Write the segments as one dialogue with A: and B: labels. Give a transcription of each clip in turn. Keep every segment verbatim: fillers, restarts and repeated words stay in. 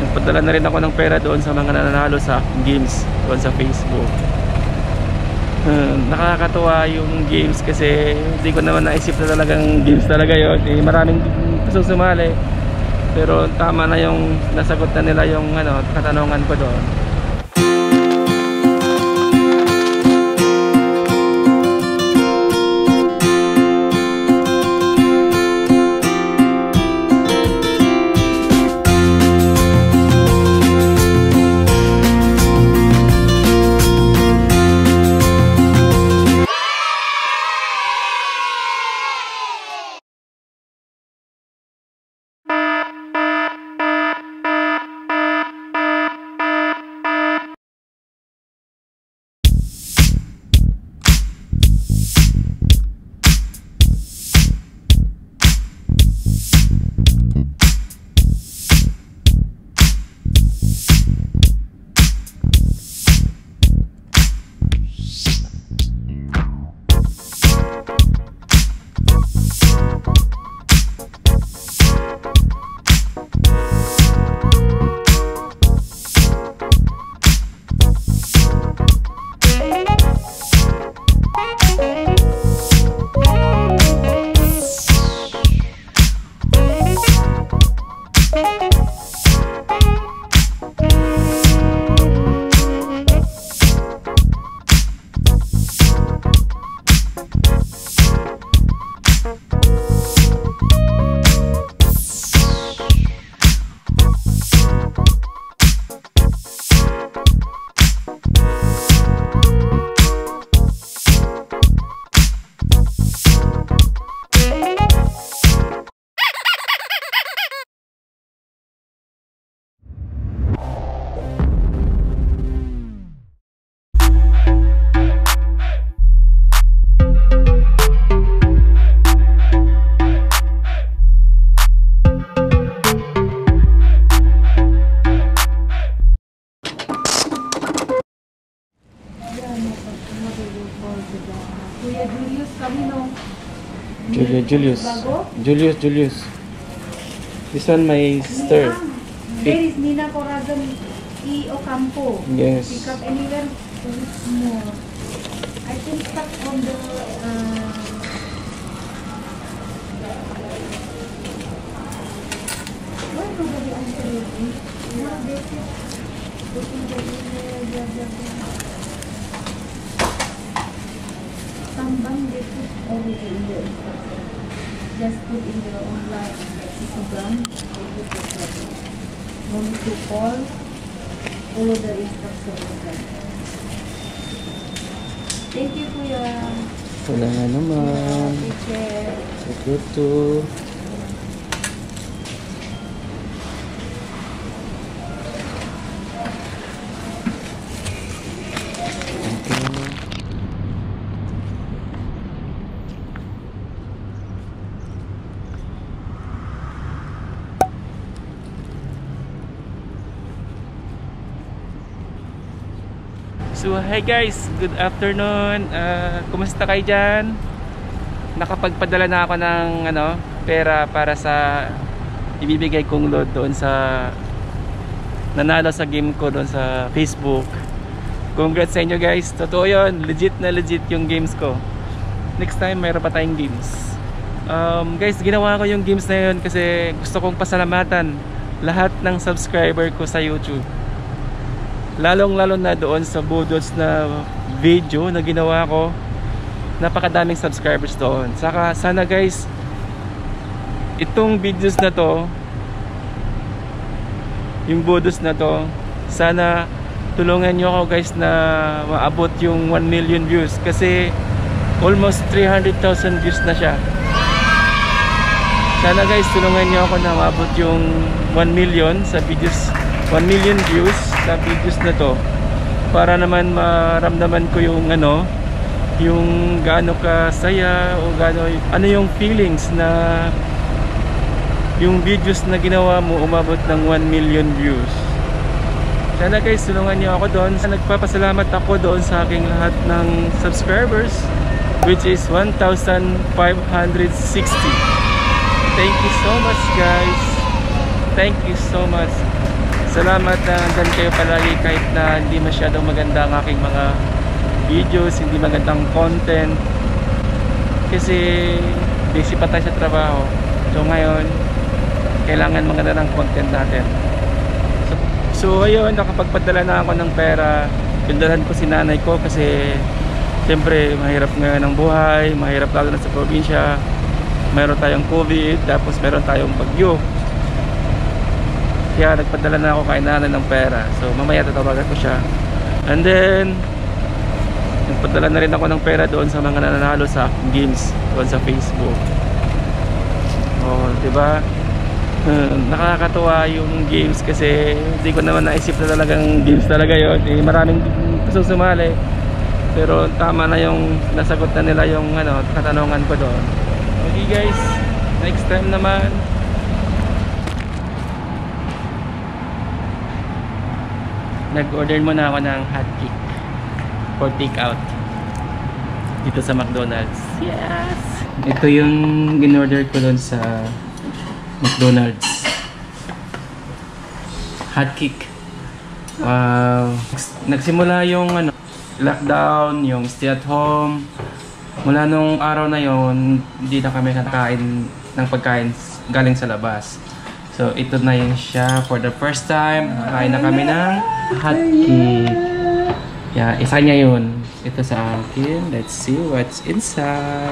A: nakapagpadala na rin ako ng pera doon sa mga nananalo sa games doon sa Facebook. uh, Nakakatuwa yung games kasi hindi ko naman naisip na talagang games talaga yun. Eh, maraming gusto sumali, pero tama na yung nasagot na nila yung ano, katanungan ko doon. Julius, Julius, Julius, Julius. This one my sister.
B: There is Nina Corazon E. Ocampo.
A: Yes.
B: Pick up anywhere more. I think stuck on the. Uh, why nobody answered me? No, they said. Tambang they put already in the just put in the online Instagram. No need to call. Follow the instructions. Thank you, Kuya.
A: Wala nga naman.
B: Teacher.
A: Seguto. So hi guys, good afternoon. Uh, kumusta kayo dyan? Nakapagpadala na ako ng ano, pera para sa ibibigay kong load doon sa nanalo sa game ko doon sa Facebook. Congrats sa inyo guys. Totoo yun, legit na legit yung games ko. Next time mayroon pa tayong games. um, Guys, ginawa ko yung games na yun kasi gusto kong pasalamatan lahat ng subscriber ko sa YouTube, lalong lalo na doon sa budots na video na ginawa ko. Napakadaming subscribers doon. Saka sana guys, itong videos na to, yung budots na to, sana tulungan nyo ako guys na maabot yung one million views, kasi almost three hundred thousand views na siya. Sana guys tulungan nyo ako na maabot yung one million sa videos, one million views sa videos na to, para naman maramdaman ko yung ano, yung gaano ka saya o gaano, ano yung feelings na yung videos na ginawa mo umabot ng one million views. Sana guys tulungan niyo ako doon. Nagpapasalamat ako doon sa aking lahat ng subscribers, which is one thousand five hundred sixty. Thank you so much guys. Thank you so much. Salamat na nandyan kayo palagi kahit na hindi masyadong maganda ang aking mga videos, hindi magandang content. Kasi busy pa tayo sa trabaho. So ngayon, kailangan maganda ng content natin. So, so ayun, nakapagpadala na ako ng pera. Pindalan ko si nanay ko kasi siyempre mahirap ngayon ang buhay, mahirap lalo na sa probinsya. Meron tayong COVID, tapos meron tayong bagyo. Kaya nagpadala na ako kay nanay ng pera. So mamaya tatawagan ko siya. And then nagpadala na rin ako ng pera doon sa mga nananalo sa games doon sa Facebook. Oh, 'di ba? Uh, nakakatuwa yung games kasi hindi ko naman naisip na talagang games talaga 'yon. Eh, maraming gusto sumali. Pero tama na yung nasagot na nila yung ano, katanungan ko doon. Okay guys, next time naman. Nag-order muna ako ng hot cake for take out dito sa McDonald's. Yes! Ito yung in-order ko doon sa McDonald's. Hot cake. Wow. Nagsimula yung ano, lockdown, yung stay at home. Mula nung araw na yon, hindi na kami nakakain ng pagkain galing sa labas. So ito na yun siya for the first time. Kain na kami ng hot cake. Yeah, isa niya yun. Ito sa akin. Let's see what's inside.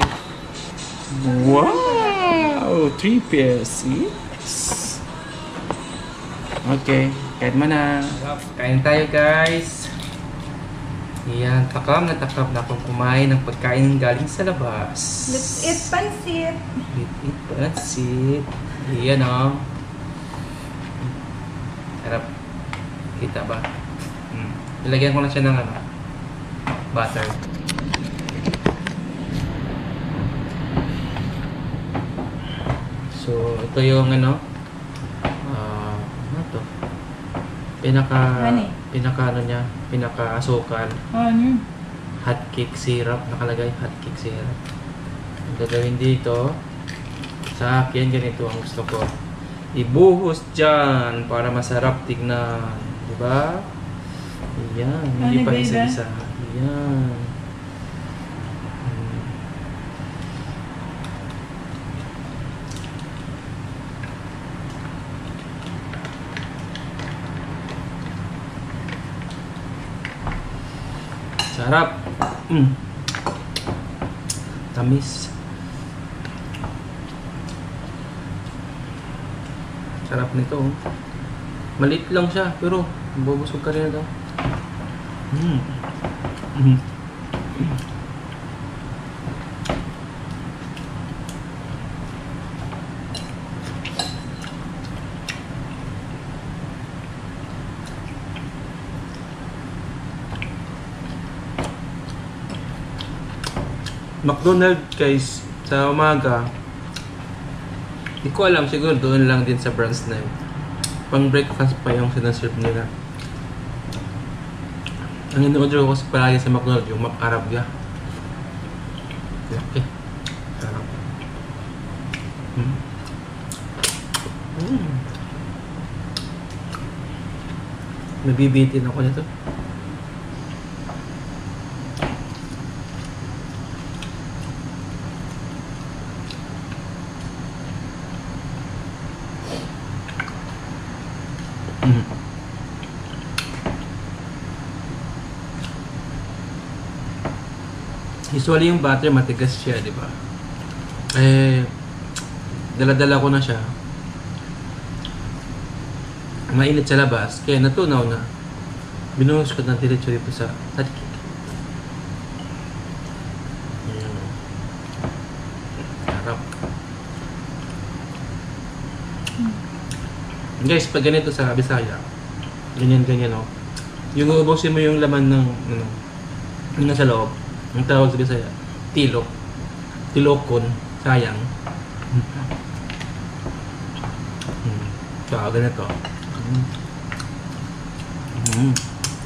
A: Wow! Three pieces. Okay, kain mo na. Kain tayo guys. Yan, takam na takam na akong kumain ng pagkain galing sa labas.
B: Let's eat pansit.
A: Let's eat pansit. Yan o. Oh. Harap. Kita ba? Hmm. Ilagyan ko lang siya ng ano, butter. So, ito yung ano, uh, ano to? Pinaka,
B: Honey.
A: pinaka ano niya, pinaka asukal.
B: Ano?
A: Hot cake syrup, nakalagay hot cake syrup. Ang gagawin dito, sa akin ganito ang gusto ko. Ibuhos dyan para masarap tignan. Diba? Ayan, hindi pa isa-isa. Ayan. Hmm. Sarap. Mm. Tamis. Sarap nito. Oh. Maliit lang siya pero bubusog ka rin ito. Mm. Mm. McDonald's guys, sa umaga, hindi ko alam, siguro doon lang din sa branch na yun. Pang breakfast pa yung sinaserve nila. Ang in-order ko kasi palagi sa McDonald's yung Mac-Arabia. Okay. Sarap. Mm. Mm. Nabibitin ako nito. Mm. Usually yung butter matigas siya, di ba? Eh, dala-dala ko na siya. Mainit sa labas, kaya natunaw na. Binuhos ko na diretso dito sa hot cake. Ayan. Sarap. Guys, pag ganito sa Bisaya, ganyan-ganyan, oh. Yung uubusin mo yung laman ng, ano, yung nasa loob. Ang tawag sa Bisaya, tilok. Tilokon. Sayang. Hmm. So, ganito. Hmm. Hmm.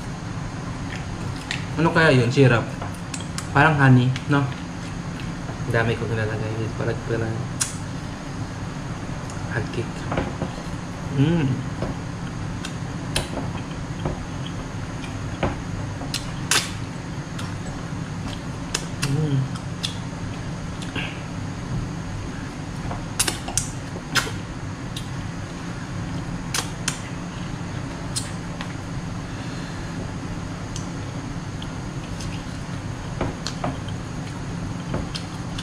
A: Ano kaya yun? Syrup. Parang honey, no? Ang dami ko nilalagay. Parang pala hot cake. Hmm.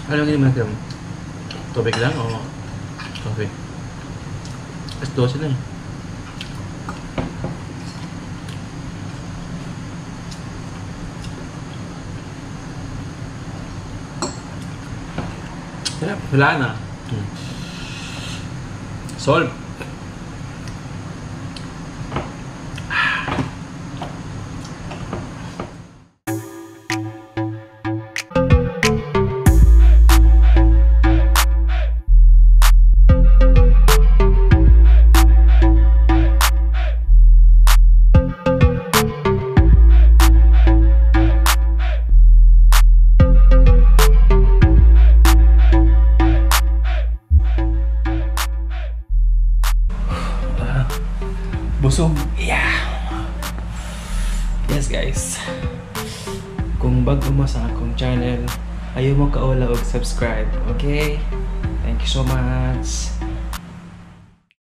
A: Ano yung naman natin? Tubig lang o coffee? As dose na eh. Wala, wala na. Hmm. Solve. Busog. Yeah. Yes guys. Kung bago mo sa akong channel, ayaw mo kaula og subscribe. Okay? Thank you so much.